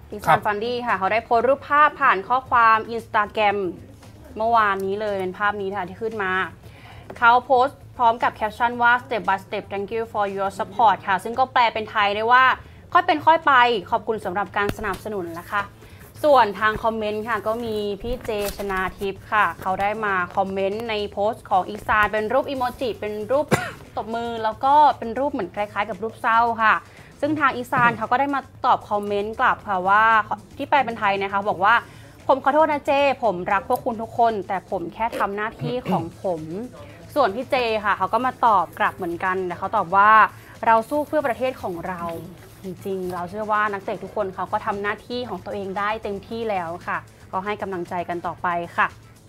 อีซานฟันดี้ค่ะเขาได้โพสต์รูปภาพผ่านข้อความ Instagram เมื่อวานนี้เลยเป็นภาพนี้ค่ะที่ขึ้นมาเขาโพสต์พร้อมกับแคปชั่นว่า step by step thank you for your support ค่ะซึ่งก็แปลเป็นไทยได้ว่าค่อยเป็นค่อยไปขอบคุณสำหรับการสนับสนุนนะคะส่วนทางคอมเมนต์ค่ะก็มีพี่เจชนาทิพย์ค่ะเขาได้มาคอมเมนต์ในโพสต์ของอีซานเป็นรูปอีโมจิเป็นรูปตบมือแล้วก็เป็นรูปเหมือนคล้ายๆกับรูปเศร้าค่ะซึ่งทางอีซานเขาก็ได้มาตอบคอมเมนต์กลับค่ะว่าที่แปลเป็นไทยนะคะบอกว่าผมขอโทษนะเจผมรักพวกคุณทุกคนแต่ผมแค่ทำหน้าที่ของผมส่วนพี่เจค่ะเขาก็มาตอบกลับเหมือนกันแต่เขาตอบว่าเราสู้เพื่อประเทศของเราจริงๆเราเชื่อว่านักเตะทุกคนเขาก็ทำหน้าที่ของตัวเองได้เต็มที่แล้วค่ะก็ให้กำลังใจกันต่อไปค่ะ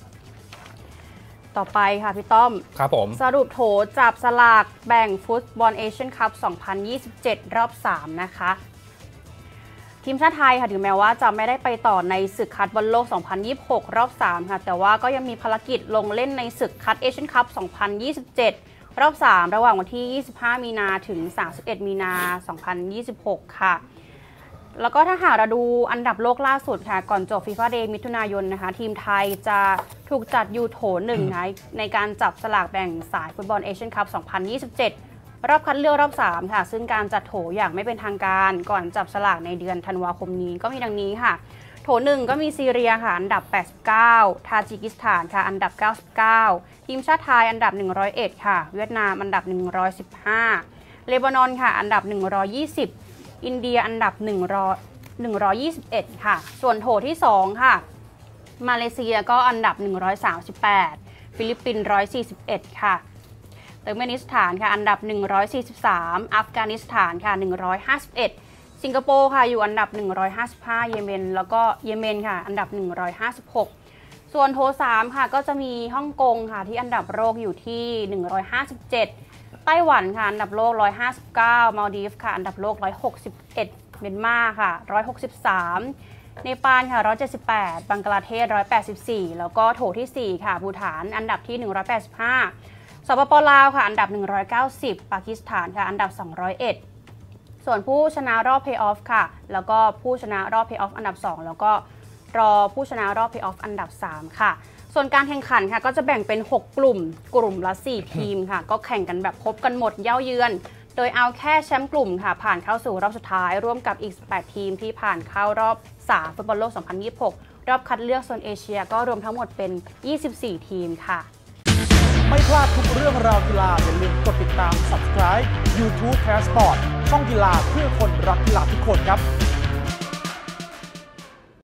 ต่อไปค่ะพี่ต้อมครับผมสรุปโถจับสลากแบ่งฟุตบอลเอเชียนคัพ 2027 รอบ 3 นะคะทีมชาติไทยค่ะถึงแม้ว่าจะไม่ได้ไปต่อในศึกคัดบอลโลก 2026 รอบ 3 ค่ะแต่ว่าก็ยังมีภารกิจลงเล่นในศึกคัดเอเชียนคัพ 2027 รอบ 3 ระหว่างวันที่ 25 มีนาถึง 31 มีนา 2026 ค่ะแล้วก็ถ้าหากเราดูอันดับโลกล่าสุดค่ะก่อนจบฟีฟ่าเดย์มิถุนายนนะคะทีมไทยจะถูกจัดอยู่โถ 1 นะในการจับสลากแบ่งสายฟุตบอลเอเชียนคัพ 2027 รอบคัดเลือกรอบ 3 ค่ะซึ่งการจัดโถอย่างไม่เป็นทางการก่อนจับสลากในเดือนธันวาคมนี้ก็มีดังนี้ค่ะโถ 1 ก็มีซีเรียค่ะอันดับ 89 ทาจิกิสถานค่ะอันดับ 99 ทีมชาติไทยอันดับ 101 ค่ะเวียดนามอันดับ 115 เลบานอนค่ะอันดับ 120 อินเดียอันดับ 121 ค่ะส่วนโถที่ 2 ค่ะมาเลเซียก็อันดับ 138 ฟิลิปปินส์ 141 ค่ะเติร์กเมนิสถานค่ะอันดับ 143 อัฟกานิสถานค่ะ 151 สิงคโปร์ค่ะอยู่อันดับ 155 เยเมนแล้วก็เยเมนค่ะอันดับ 156 ส่วนโถ 3 ค่ะก็จะมีฮ่องกงค่ะที่อันดับโลกอยู่ที่ 157 ไต้หวันค่ะอันดับโลก 159 มาลดีฟค่ะอันดับโลก 161 เมียนมาค่ะ 163 เนปาลค่ะ 178 บังกลาเทศ 184 แล้วก็โถที่ 4 ค่ะภูฏานอันดับที่ 185 สปป.ลาวค่ะอันดับ 190 ปากีสถานค่ะอันดับ 201 ส่วนผู้ชนะรอบเพลย์ออฟค่ะแล้วก็ผู้ชนะรอบเพลย์ออฟอันดับ 2 แล้วก็รอผู้ชนะรอบเพลย์ออฟอันดับ 3 ค่ะส่วนการแข่งขันค่ะก็จะแบ่งเป็น 6 กลุ่มละ 4 ทีมค่ะก็แข่งกันแบบพบกันหมดเย้าเยือนโดยเอาแค่แชมป์กลุ่มค่ะผ่านเข้าสู่รอบสุดท้ายร่วมกับอีก 8 ทีมที่ผ่านเข้ารอบ 3 ฟุตบอลโลก 2026 รอบคัดเลือกโซนเอเชียก็รวมทั้งหมดเป็น 24 ทีมค่ะไม่พลาดทุกเรื่องราวกีฬาอย่าลืมกดติดตาม Subscribe YouTube Passport ช่องกีฬาเพื่อคนรักกีฬาทุกคนครับ